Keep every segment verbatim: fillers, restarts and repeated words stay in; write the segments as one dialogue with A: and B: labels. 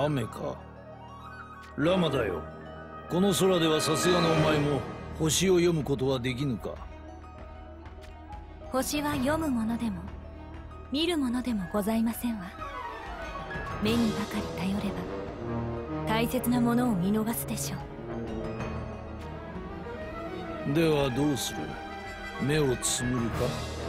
A: 雨か。ラマだよ。この空ではさすがのお前も星を読むことはできぬか。
B: 星は読むものでも見るものでもございませんわ。目にばかり頼れば大切なものを見逃すでしょ
A: う。ではどうする？目をつむるか？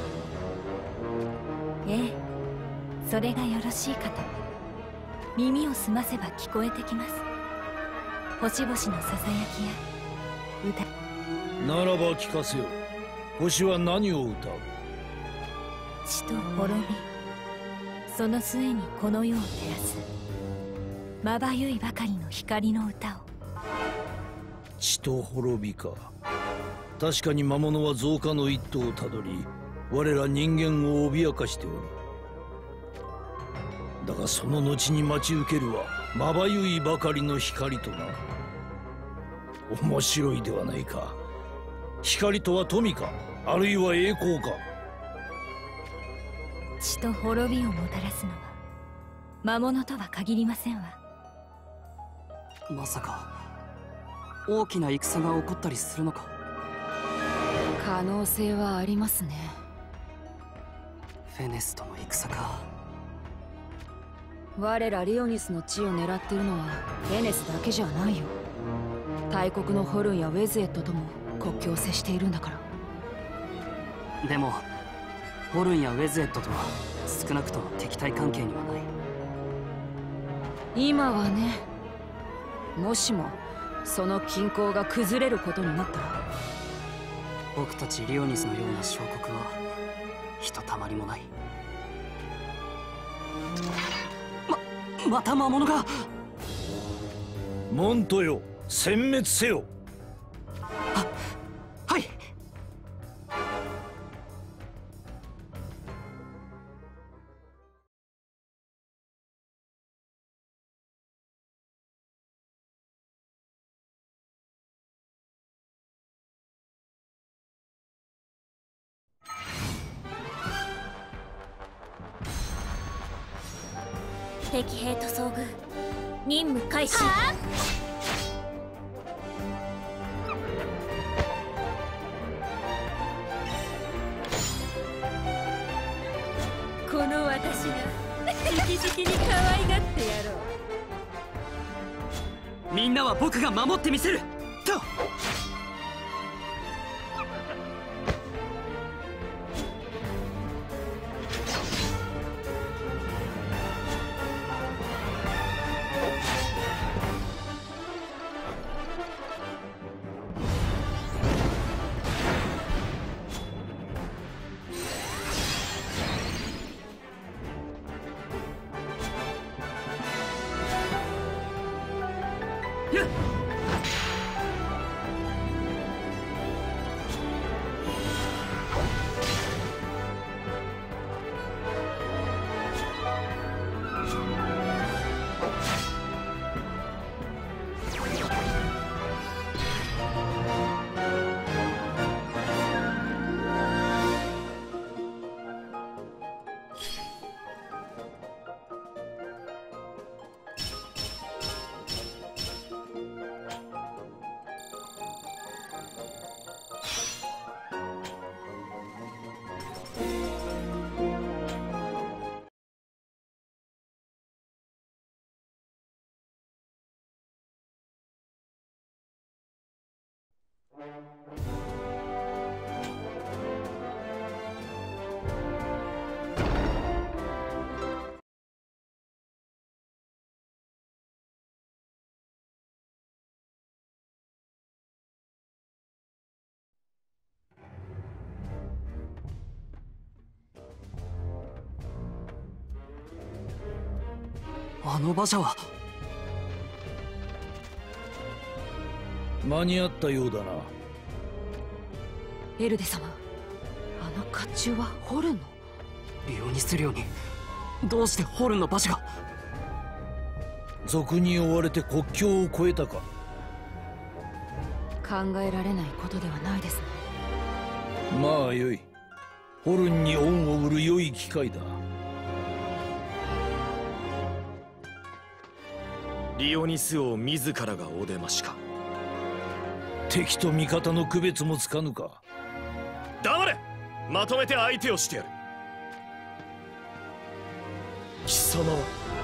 B: ええ、それがよろしいかと。耳を澄ませば聞こえてきます。星々のささやきや歌。
A: ならば聞かせよ。星は何を歌う？
B: 血と滅び、その末にこの世を照らすまばゆいばかりの光の歌を。
A: 血と滅びか。確かに魔物は増加の一途をたどり、我ら人間を脅かしておる。だがその後に待ち受けるはまばゆいばかりの光とな。面白いではないか。光とは富か、あるいは栄光か。
B: 血と滅びをもたらすのは魔物とは限りませんわ。
C: まさか大きな戦が起こったりするのか？
D: 可能性はありますね。
C: フェネスとの戦か。
D: 我らリオニスの地を狙ってるのはフェネスだけじゃないよ。大国のホルンやウェズエットとも国境を接しているんだから。
C: でもホルンやウェズエットとは少なくとも敵対関係にはない。
D: 今はね。もしもその均衡が崩れることになったら、
C: 僕たちリオニスのような小国はひとたまりもない。ままた魔物が。
A: モントよ、殲滅せよ。
C: ははい。
B: 敵兵と遭遇。任務開始。この私が直々に可愛がってやろ
C: う。みんなは僕が守ってみせると。あの馬車は。
A: 間に合ったようだな。
D: エルデ様、あの甲冑はホルンの？
C: リオニス領にどうしてホルンの馬車が？
A: 賊に追われて国境を越えたか。
D: 考えられないことではないですね。
A: まあよい。ホルンに恩を売る良い機会だ。
E: リオニス王自らがお出ましか。
A: 敵と味方の区別もつかぬか。
E: 黙れ。まとめて相手をしてやる。貴様は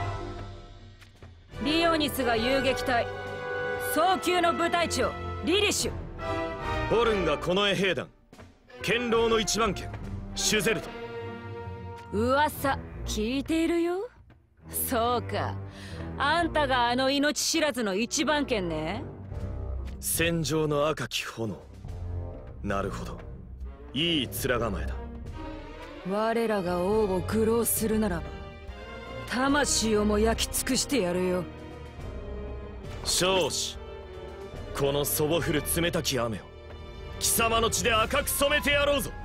D: リオニスが遊撃隊早急の部隊長リリッシュ。
E: ホルンが近衛兵団堅牢の一番剣シュゼルト。
D: 噂聞いているよ。そうか、あんたがあの命知らずの一番剣ね。
E: 戦場の赤き炎。なるほど、いい面構えだ。
D: 我らが王を愚弄するならば魂をも焼き尽くしてやるよ。
E: 少子、このそぼ降る冷たき雨を貴様の血で赤く染めてやろうぞ。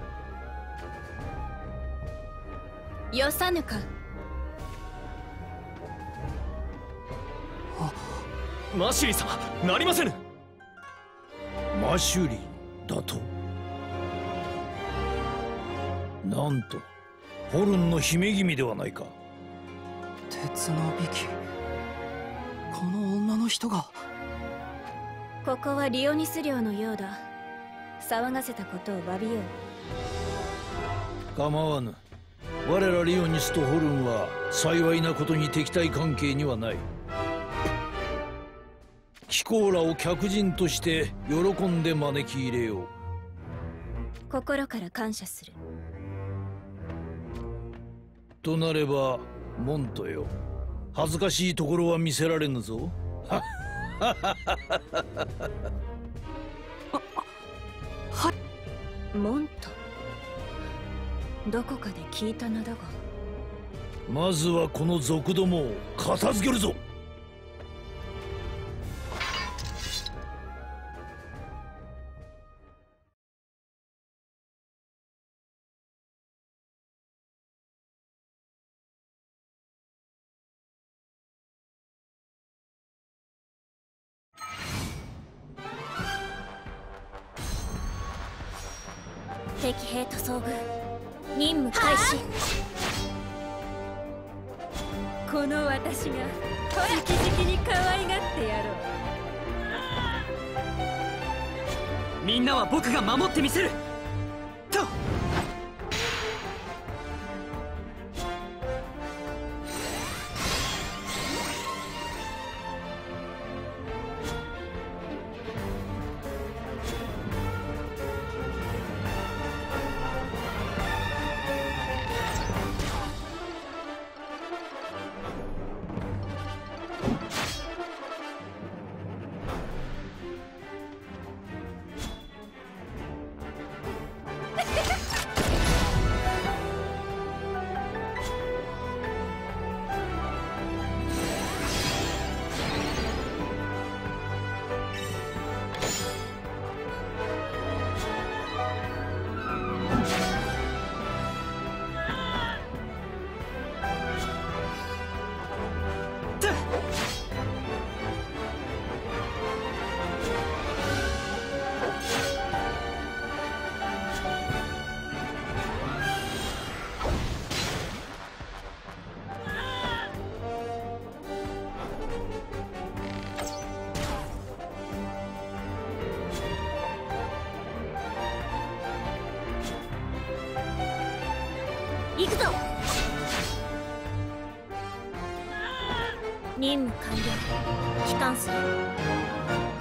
B: よさぬか。
E: マシュリー様、なりませぬ。
A: マシュリーだと。なんとホルンの姫君ではないか。
C: 鉄の美紀、この女の人が。
B: ここはリオニス領のようだ。騒がせたことを詫びよう。
A: 構わぬ。我らリオニスとホルンは幸いなことに敵対関係にはない。貴公らを客人として喜んで招き入れよう。
B: 心から感謝する。
A: となればモントよ、恥ずかしいところは見せられぬぞ。
B: モント、どこかで聞いた名だが。
A: まずはこの族どもを片付けるぞ。
B: 敵兵と遭遇、任務開始。この私が直々に可愛がってやろう。
C: みんなは僕が守ってみせると。
B: 行くぞ。任務完了。帰還する。